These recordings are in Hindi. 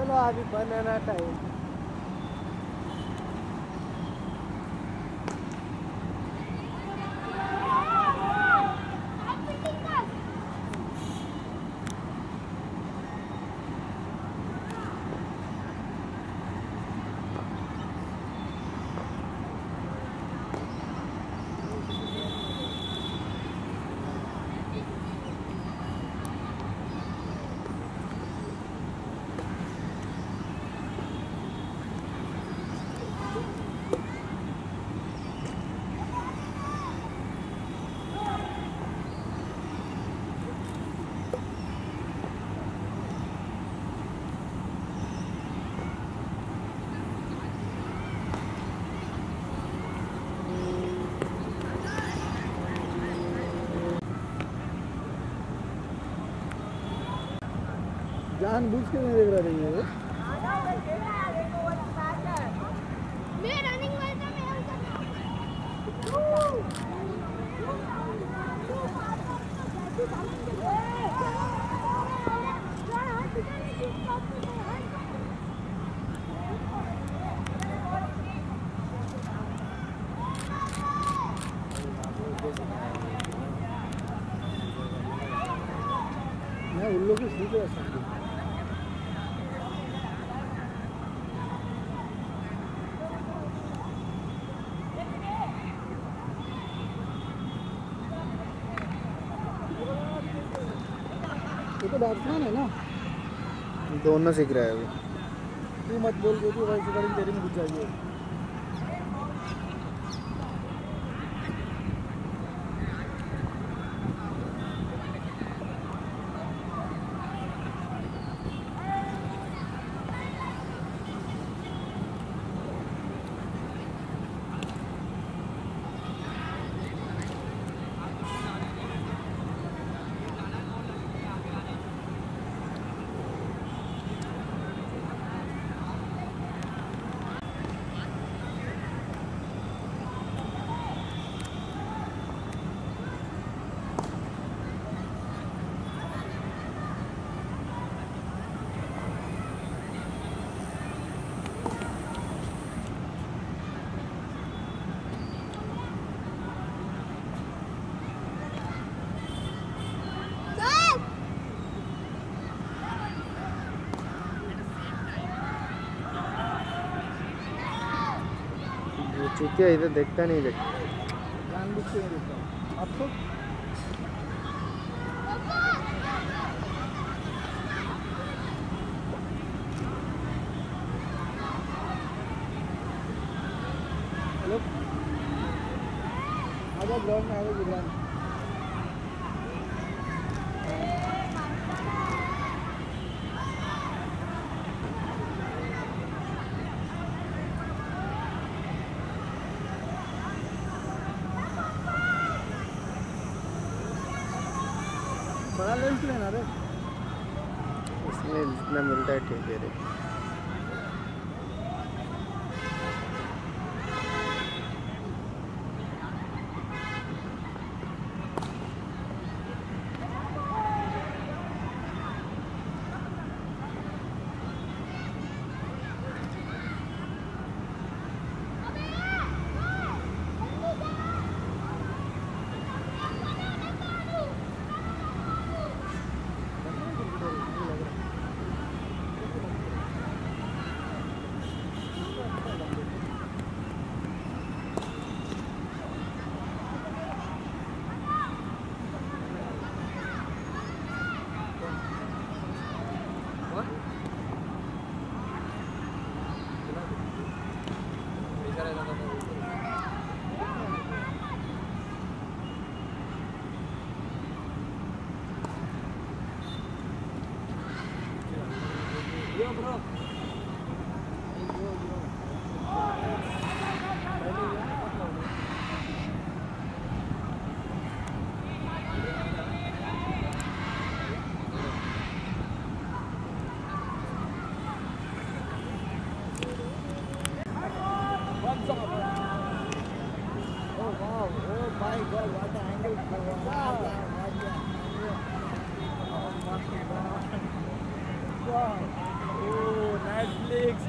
चलो अभी बनाना टाइम। जानबूझ के नहीं देख रही है। मैं उन लोगों को सीधे ये तो बैट्समैन है ना, दोनों सीख रहा है अभी। तू मत बोल के तू वैसे करेंगे तेरी में घुस जाएगी। चूतिया इधर देखता नहीं देखता। जानबूझ के नहीं देखता। अब तो हेलो आजा ग्राउंड में, आजा ग्राउंड। बड़ा लेंस लेना रे, इसमें जितना मिलता है ठीक है रे।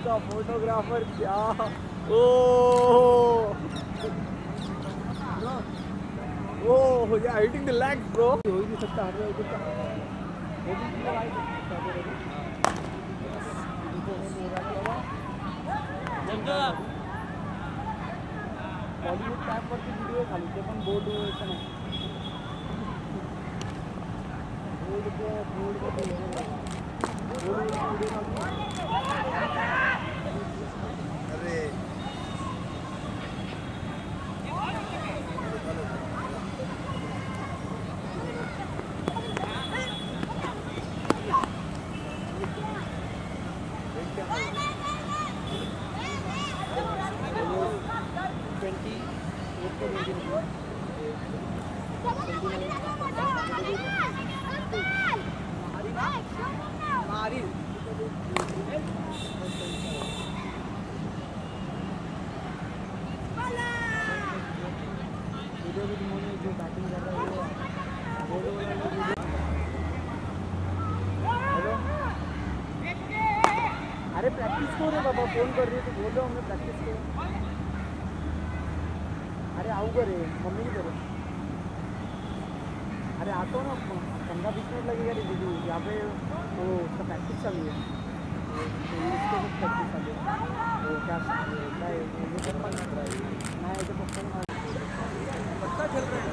उसका फोटोग्राफर क्या ओ ओह या हिटिंग द लेग्स ब्रो हो ही नहीं सकता हर जगह का वो भी किया भाई बॉलीवुड टॅप वरती व्हिडिओ खाली ते पण बोर्ड यायचं नाही अरे अरे प्रैक्टिस करो रे बाबा फोन कर रही है तो बोल रहा हूँ मैं प्रैक्टिस करो अरे आओ करे मम्मी नहीं करे अरे आता हूँ ना 15-20 मिनट लगेगा रे दीदी यहाँ पे वो उसका प्रैक्टिस चालू है इसके कुछ प्रैक्टिस चालू है वो क्या मैं इधर पक्का चल रहा है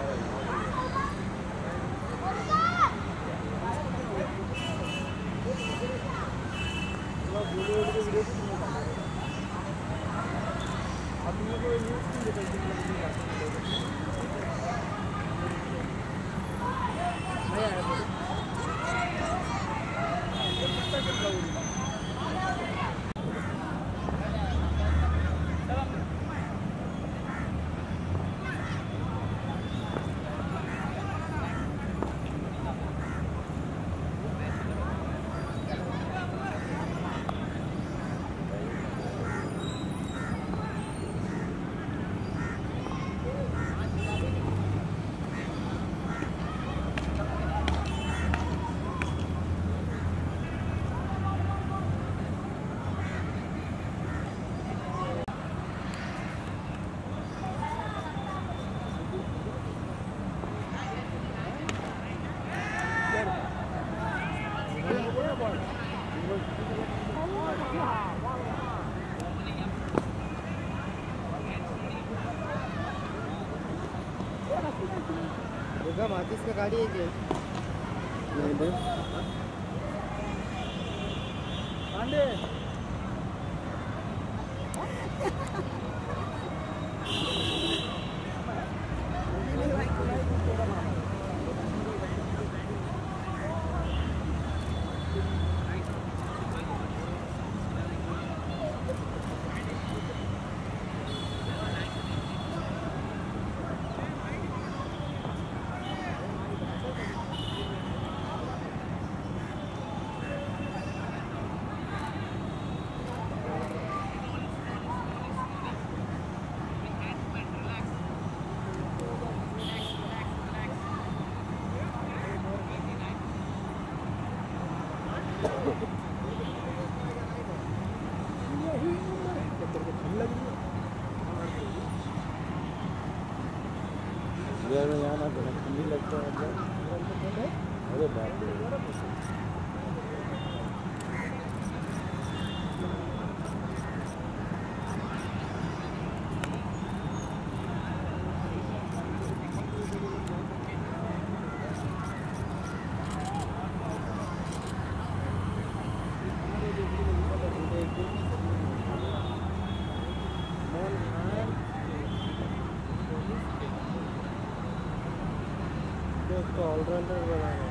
माचिस का गाड़ी है क्या पांडे यहाँ ना ठंडी लगता है अरे बाप रे ऑलराउंडर बना है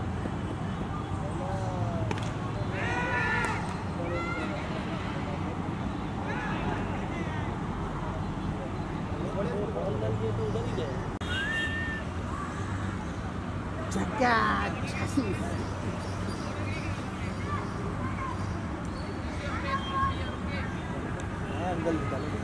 अंदर निकालो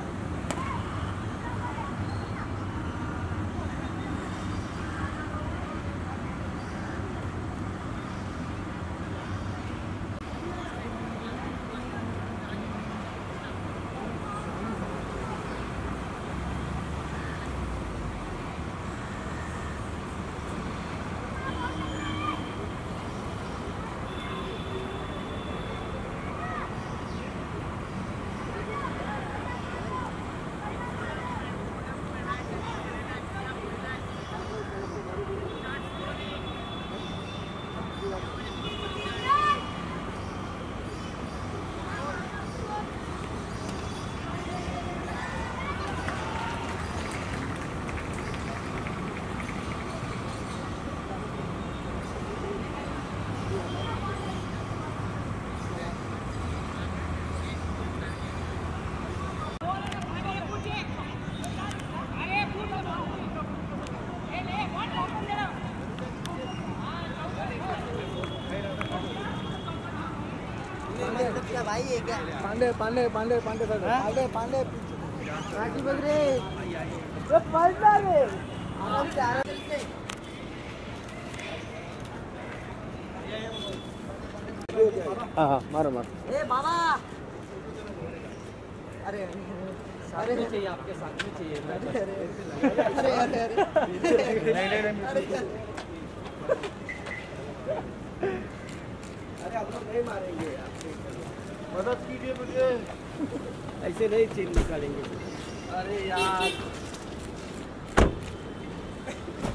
भाई है क्या? पांडे पांडे पांडे पांडे पांडे पांडे राखी बगरे पलटा रे आराम से हाँ मारो मारो। ए बाबा अरे सारे चाहिए आपके साथ में चाहिए अरे अरे अरे आप लोग नहीं मारेंगे मदद कीजिए मुझे ऐसे नहीं चीन निकालेंगे अरे यार